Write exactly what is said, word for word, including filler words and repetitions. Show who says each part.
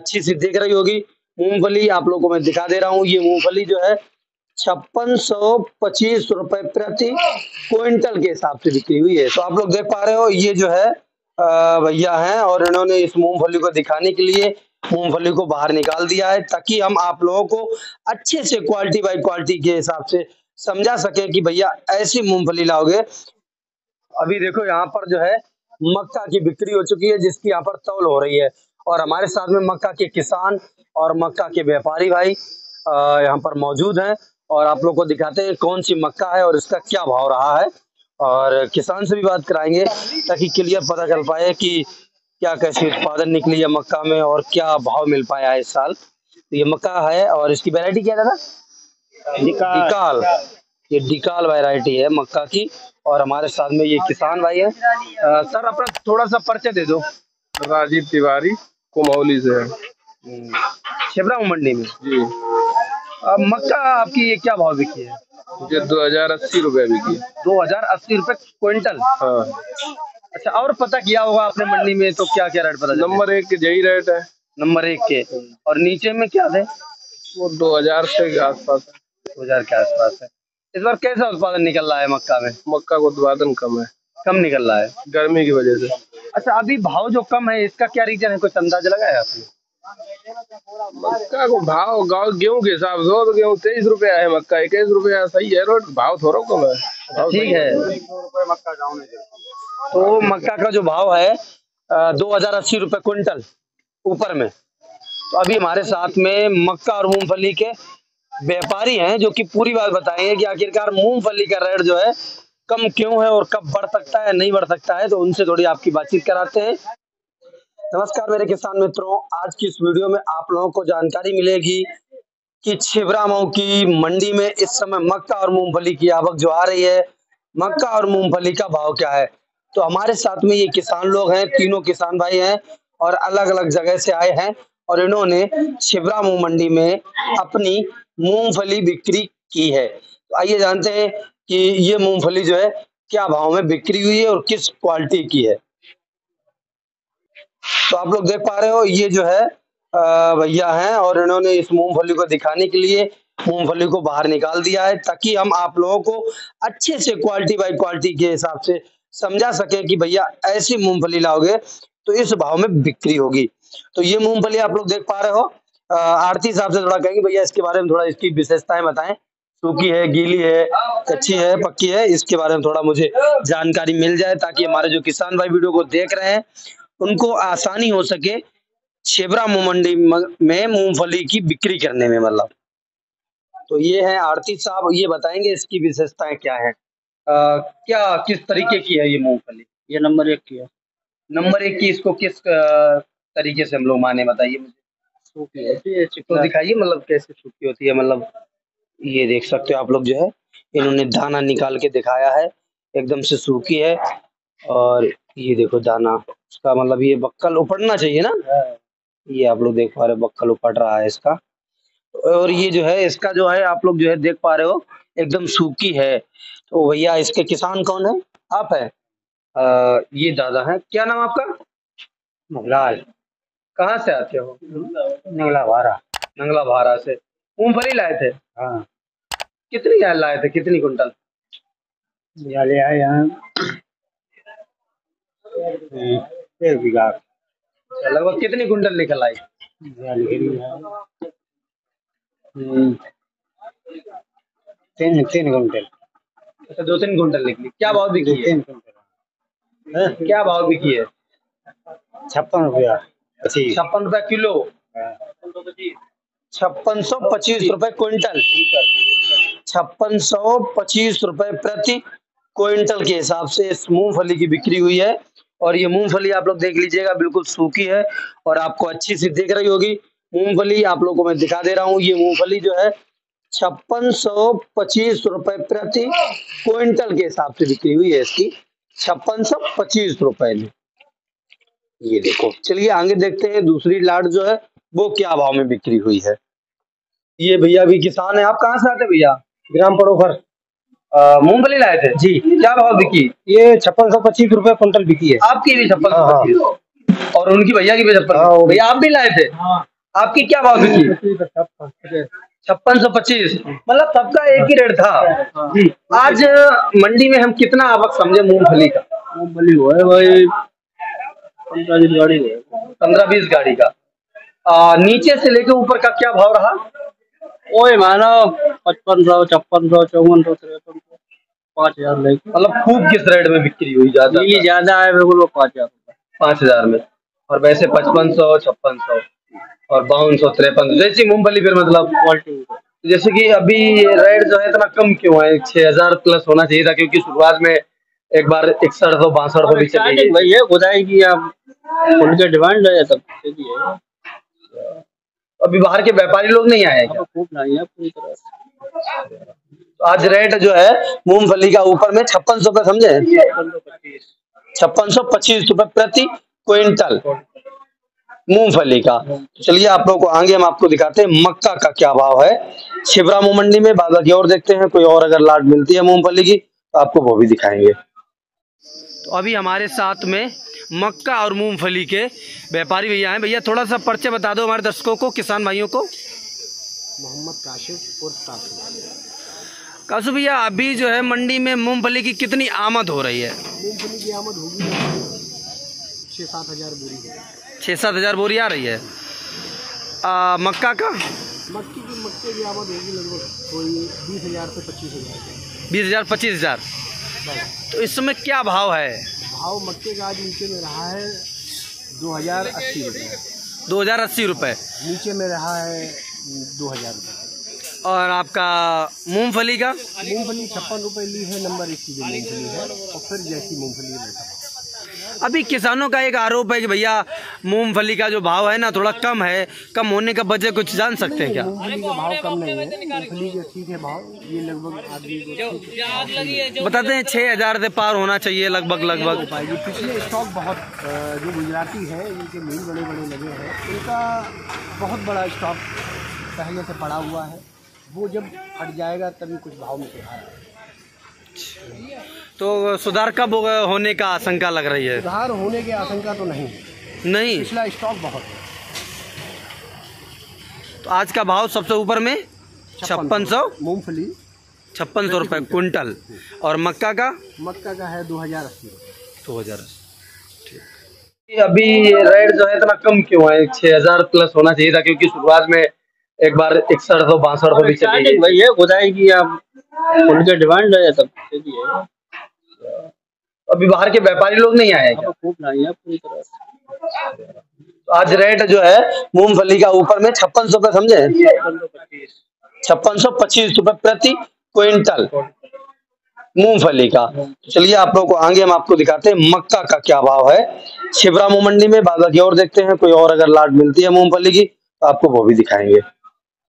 Speaker 1: अच्छी सी दिख रही होगी मूंगफली, आप लोगों को मैं दिखा दे रहा हूँ। ये मूंगफली जो है छप्पन सौ पच्चीस रुपए प्रति क्विंटल के हिसाब से बिक्री हुई है। तो आप लोग देख पा रहे हो, ये जो है भैया हैं और इन्होंने इस मूंगफली को दिखाने के लिए मूंगफली को बाहर निकाल दिया है, ताकि हम आप लोगों को अच्छे से क्वालिटी बाय क्वालिटी के हिसाब से समझा सके कि भैया ऐसी मूंगफली लाओगे। अभी देखो यहाँ पर जो है मक्का की बिक्री हो चुकी है, जिसकी यहाँ पर तौल हो रही है, और हमारे साथ में मक्का के किसान और मक्का के व्यापारी भाई यहाँ पर मौजूद हैं, और आप लोग को दिखाते हैं कौन सी मक्का है और इसका क्या भाव रहा है, और किसान से भी बात कराएंगे ताकि क्लियर पता चल पाए कि क्या कैसे उत्पादन निकली है मक्का में और क्या भाव मिल पाया है इस साल। तो ये मक्का है और इसकी वैरायटी क्या था? डिकाल। ये डिकाल वैरायटी है मक्का की, और हमारे साथ में ये किसान भाई है। आ, सर अपना थोड़ा सा परिचय दे दो।
Speaker 2: राजीव तिवारी, कुमौली से है,
Speaker 1: छिबरा मंडी में
Speaker 2: जी।
Speaker 1: आ, मक्का आपकी ये क्या भाव बिकी है?
Speaker 2: ये दो हजार अस्सी रुपए बिकी।
Speaker 1: दो हजार अस्सी रुपए क्विंटल?
Speaker 2: हाँ।
Speaker 1: अच्छा, और पता किया होगा आपने मंडी में, तो क्या क्या रेट पता?
Speaker 2: नंबर एक के यही रेट है।
Speaker 1: नंबर एक के, और नीचे में क्या थे?
Speaker 2: वो दो हजार के आसपास है।
Speaker 1: दो हजार के आसपास है। इस बार कैसा उत्पादन निकल रहा है मक्का में?
Speaker 2: मक्का का उत्पादन कम है।
Speaker 1: कम निकल रहा है
Speaker 2: गर्मी की वजह से।
Speaker 1: अच्छा, अभी भाव जो कम है इसका क्या रीजन है, कुछ अंदाजा लगाया आपने?
Speaker 2: मक्का को भाव गाँव गेहूं के हिसाब से तो गेहूं तेईस रुपया है, मक्का इक्कीस रुपया, सही है। रोड भाव थोड़ा कम है।
Speaker 1: ठीक है, तो मक्का का जो भाव है दो हजार अस्सी रुपए क्विंटल ऊपर में। तो अभी हमारे साथ में मक्का और मूंगफली के व्यापारी हैं, जो कि पूरी बात बताएंगे कि आखिरकार मूंगफली का रेट जो है कम क्यों है और कब बढ़ सकता है नहीं बढ़ सकता है। तो उनसे थोड़ी आपकी बातचीत कराते हैं। नमस्कार मेरे किसान मित्रों, आज की इस वीडियो में आप लोगों को जानकारी मिलेगी कि छिबरा मऊ की मंडी में इस समय मक्का और मूंगफली की आवक जो आ रही है, मक्का और मूंगफली का भाव क्या है। तो हमारे साथ में ये किसान लोग हैं, तीनों किसान भाई हैं और अलग अलग जगह से आए हैं, और इन्होंने छिबरा मऊ मंडी में अपनी मूंगफली बिक्री की है। तो आइए जानते हैं कि ये मूंगफली जो है क्या भाव में बिक्री हुई है और किस क्वालिटी की है। तो आप लोग देख पा रहे हो, ये जो है भैया हैं और इन्होंने इस मूंगफली को दिखाने के लिए मूंगफली को बाहर निकाल दिया है, ताकि हम आप लोगों को अच्छे से क्वालिटी बाय क्वालिटी के हिसाब से समझा सके कि भैया ऐसी मूंगफली लाओगे तो इस भाव में बिक्री होगी। तो ये मूंगफली आप लोग देख पा रहे हो। आरती साहब से थोड़ा कहेंगे भैया इसके बारे में, थोड़ा इसकी विशेषताएं बताएं। सूखी है, गीली है, कच्ची है, पक्की है, इसके बारे में थोड़ा मुझे जानकारी मिल जाए, ताकि हमारे जो किसान भाई वीडियो को देख रहे हैं उनको आसानी हो सके छिबरा मऊ मंडी में मूंगफली की बिक्री करने में। मतलब तो ये है आरती साहब, ये बताएंगे इसकी विशेषताएं क्या है। आ, क्या किस तरीके की है ये मूंगफली?
Speaker 3: ये नंबर एक की है।
Speaker 1: नंबर एक की, इसको किस तरीके से हम लोग माने, बताइए मुझे।
Speaker 3: सूखी होती है,
Speaker 1: तो दिखाइए मतलब कैसे सूखी होती है। मतलब ये देख सकते हो आप लोग, जो है इन्होंने दाना निकाल के दिखाया है, एकदम से सूखी है। और ये देखो दाना उसका, मतलब ये बक्कल उपड़ना चाहिए ना, ये आप लोग देख पा रहे हो बक्कल उपड़ रहा है इसका। और ये जो है इसका जो है आप लोग जो है देख पा रहे हो एकदम सूखी है। तो भैया इसके किसान कौन है? आप है? आ, ये दादा है। क्या नाम आपका?
Speaker 3: लाल।
Speaker 1: कहाँ से आते हो?
Speaker 3: नंगला भारा।
Speaker 1: नंगला भारा से मूंगफली लाए थे?
Speaker 3: हाँ।
Speaker 1: कितनी यार लाए थे, कितनी कुंटल?
Speaker 3: ले आए यहाँ एक बीघा।
Speaker 1: लगभग कितनी कुंटल निकल आई?
Speaker 3: तीन तीन कुंटल।
Speaker 1: अच्छा, दो तीन कुंटल निकली। क्या भाव बिकी है? क्या भाव बिकी है?
Speaker 3: छप्पन रुपया
Speaker 1: छप्पन रुपया किलो। छप्पन सौ पच्चीस रुपए क्विंटल। छप्पन सौ पच्चीस रुपए प्रति क्विंटल के हिसाब से इस मूंगफली की बिक्री हुई है। और ये मूंगफली आप लोग देख लीजिएगा, बिल्कुल सूखी है और आपको अच्छी सी दिख रही होगी मूंगफली। आप लोगों को मैं दिखा दे रहा हूँ, ये मूंगफली जो है छप्पन सौ पच्चीस रुपए प्रति क्विंटल के हिसाब से बिक्री हुई है इसकी, छप्पन सौ पच्चीस रुपए में। ये देखो, चलिए आगे देखते हैं दूसरी लाट जो है वो क्या भाव में बिक्री हुई है। ये भैया भी किसान है। आप कहाँ से आते भैया?
Speaker 3: ग्राम पड़ोखर।
Speaker 1: मूंगफली लाए थे
Speaker 3: जी।
Speaker 1: क्या भाव बिकी?
Speaker 3: ये छप्पन सौ पच्चीस रुपए क्विंटल बिकी है।
Speaker 1: आपकी भी छप्पन सौ पच्चीस और उनकी भैया की भी छप्पन? भैया आप भी लाए थे? आपकी क्या भाव बिकी? छप्पन सौ पच्चीस, मतलब सबका एक ही रेट था। आज मंडी में हम कितना आवक समझे मूंगफली का?
Speaker 3: मूंगफली हुआ है भाई पंद्रह बीस गाड़ी है।
Speaker 1: पंद्रह बीस गाड़ी का। आ, नीचे से लेके ऊपर का क्या भाव रहा?
Speaker 3: वही मानो पचपन सौ छप्पन सौ चौवन सौ तिरपन सौ पाँच हजार लेके।
Speaker 1: मतलब खूब किस रेट में बिक्री हुई? ज्यादा
Speaker 3: नीली ज्यादा है बिल्कुल वो पाँच हजार
Speaker 1: पाँच हजार में, और वैसे पचपन सौ छप्पन सौ और बावन सौ तिरपन सौ जैसी मूंगफली। फिर मतलब
Speaker 3: क्वालिटी।
Speaker 1: जैसे कि अभी रेट जो है इतना कम क्यों है? छह हजार प्लस होना चाहिए था, क्योंकि शुरुआत में एक बार इकसठ सौ बासठ सौ भी चली गई।
Speaker 3: भैया खुदाई की आप उनके डिमांड है तब से भी है।
Speaker 1: अभी बाहर के व्यापारी लोग नहीं आए क्या?
Speaker 3: खूब नहीं है पूरी तरह से।
Speaker 1: आज रेट जो है मूंगफली का ऊपर में छप्पन सौ पे समझे, छप्पन सौ पच्चीस रुपए प्रति क्विंटल मूंगफली का। चलिए आप लोगों को आगे हम आपको दिखाते हैं मक्का का क्या भाव है छिबरामऊ मंडी में। बाद बाकी और देखते हैं, कोई और अगर लाट मिलती है मूंगफली की तो आपको वो भी दिखाएंगे। तो अभी हमारे साथ में मक्का और मूंगफली के व्यापारी भैया हैं। भैया थोड़ा सा परिचय बता दो हमारे दर्शकों को, किसान भाइयों को।
Speaker 3: मोहम्मद काशिफ और काशिफ।
Speaker 1: काशु भैया, अभी जो है मंडी में मूंगफली की कितनी आमद हो रही है?
Speaker 3: मूंगफली की आमद होगी छः सात हजार बोरी है।
Speaker 1: छः सात हजार बोरी आ रही है। आ, मक्का का?
Speaker 3: मक्की की मक्के की आमद होगी लगभग कोई बीस हजार से पच्चीस हजार।
Speaker 1: बीस हजार पच्चीस हजार। तो इस समय क्या भाव है?
Speaker 3: भाव मक्के का आज नीचे में रहा है दो हजार अस्सी रुपये।
Speaker 1: दो हजार अस्सी रुपये
Speaker 3: नीचे में रहा है दो हजार रुपये।
Speaker 1: और आपका मूंगफली का?
Speaker 3: मूंगफली छप्पन रुपए ली है, नंबर एक की मूंगफली है, और फिर जैसी मूंगफली है वैसा।
Speaker 1: अभी किसानों का एक आरोप है कि भैया मूंगफली का जो भाव है ना थोड़ा कम है, कम होने का वजह कुछ जान सकते हैं क्या?
Speaker 3: मूंगफली का भाव कम नहीं है, मूंगफली का ठीक है भाव। ये लगभग आदमी
Speaker 1: बताते हैं छः हजार से पार होना चाहिए लगभग लगभग।
Speaker 3: पिछले स्टॉक बहुत जो गुजराती है इनके मिल बड़े बड़े लगे हैं, इनका बहुत बड़ा स्टॉक पहले से पड़ा हुआ है। वो जब हट जाएगा तभी कुछ भाव में सुधार आएगा।
Speaker 1: तो सुधार कब होने का आशंका लग रही है?
Speaker 3: सुधार होने की आशंका तो नहीं है,
Speaker 1: नहीं,
Speaker 3: पिछला स्टॉक बहुत है।
Speaker 1: तो आज का भाव सबसे ऊपर में छप्पन सौ
Speaker 3: मूंगफली
Speaker 1: छप्पन सौ रुपये कुंटल, और मक्का का?
Speaker 3: मक्का का है दो हजार अस्सी
Speaker 1: दो हजार अस्सी। अभी रेट जो है इतना कम क्यों है? छह हजार प्लस होना चाहिए था, क्योंकि शुरुआत में एक बार इकसठ सौ बासठ सौ भी चली गई।
Speaker 3: भैया खुदाई की आप उनके डिमांड है तब से भी है।
Speaker 1: अभी बाहर के व्यापारी लोग नहीं आए क्या?
Speaker 3: खूब नहीं है पूरी तरह से।
Speaker 1: आज रेट जो है मूंगफली का ऊपर में छप्पन सौ पे समझे, छप्पन सौ पच्चीस रुपए प्रति क्विंटल मूंगफली का। चलिए आप लोगों को आगे हम आपको दिखाते हैं मक्का का क्या भाव है छिबरामऊ मंडी में। बाद बाकी और देखते हैं, कोई और अगर लाट मिलती है मूंगफली की तो आपको वो भी दिखाएंगे।